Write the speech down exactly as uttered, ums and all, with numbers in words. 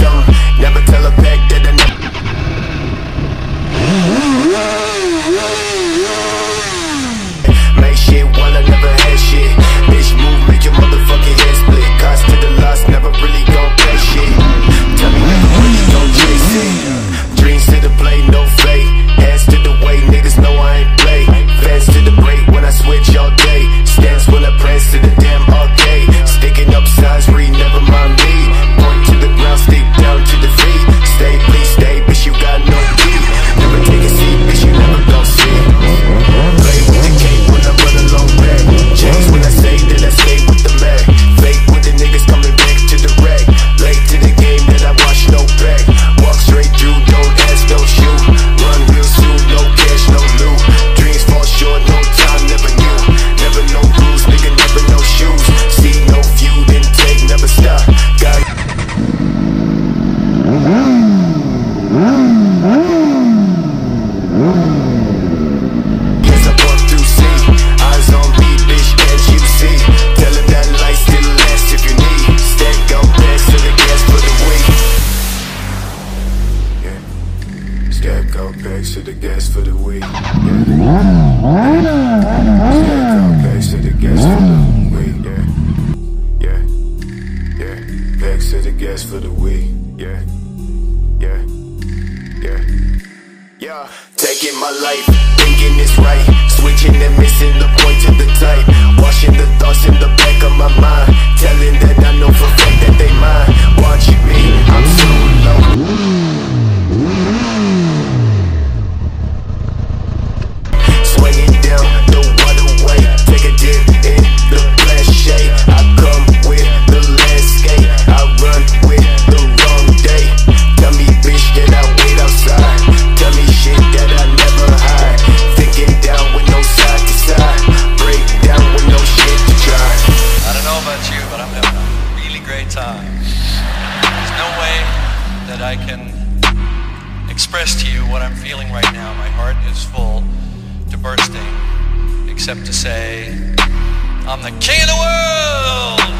something. Never tell her back that I never. Make shit while I never had shit. Bitch move, make your motherfucking head split. Cost to the loss, never really gon' pay shit. Tell me never really gon' chase it. Dreams to the play, no fate. Hands to the way, niggas know I ain't play. Fans to the break when I switch all day. Stance when I prance to the damn arcade. Sticking up signs, read, never mind me. Point to the ground, stick down to the feet. Stay, please stay, bitch, you got no key. Never take a seat, bitch, you never gon' see. Play with the cake when I run along back. Change when I say that I stay with the man. Fake with the niggas coming back to the wreck. Late to the game that I watch no back. Walk straight through, don't ask, don't shoot. Run real soon, no cash, no loot. Dreams fall short, no time, never knew. Never no rules, nigga, never no shoes. See no view, didn't take, never stop. Got yes, I walk through C. Eyes on me, bitch, can't you see? Tell him that light still lasts if you need. Stack out bags to the gas for the week. Yeah. Stack out bags to the gas for the week. Yeah. Stack out bags to the gas for the week. Yeah. Yeah. Yeah. Bags to the gas for the week. Yeah. Yeah. Yeah. Yeah. Taking my life, thinking it's right. Switching and missing the point to the type. Washing the thoughts in the back of my mind. Telling that I know for a fact that they mine. Watching me, I'm so low. Swinging down the waterway. Take a dip in the flash shade. I come with the landscape. I run with the wrong day. Tell me bitch that I wait outside. Tell me shit that I never hide. Thinking down with no side to side. Break down with no shit to try. I don't know about you, but I'm having a really great time. There's no way that I can express to you what I'm feeling right now. My heart is full to bursting, except to say, I'm the king of the world!